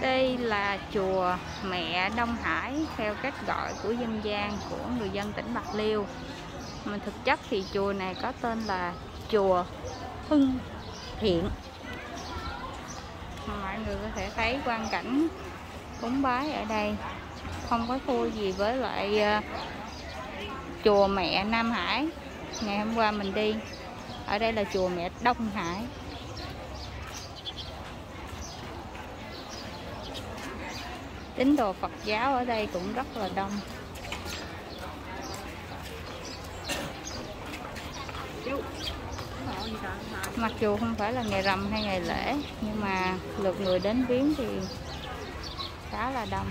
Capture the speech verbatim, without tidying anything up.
Đây là chùa Mẹ Đông Hải theo cách gọi của dân gian của người dân tỉnh Bạc Liêu. Mà thực chất thì chùa này có tên là chùa Hưng Thiện. Mọi người có thể thấy quang cảnh cúng bái ở đây không có thua gì với lại uh, chùa Mẹ Nam Hải ngày hôm qua mình đi. Ở đây là chùa Mẹ Đông Hải. Tín đồ Phật giáo ở đây cũng rất là đông. Mặc dù không phải là ngày rằm hay ngày lễ, nhưng mà lượt người đến viếng thì khá là đông.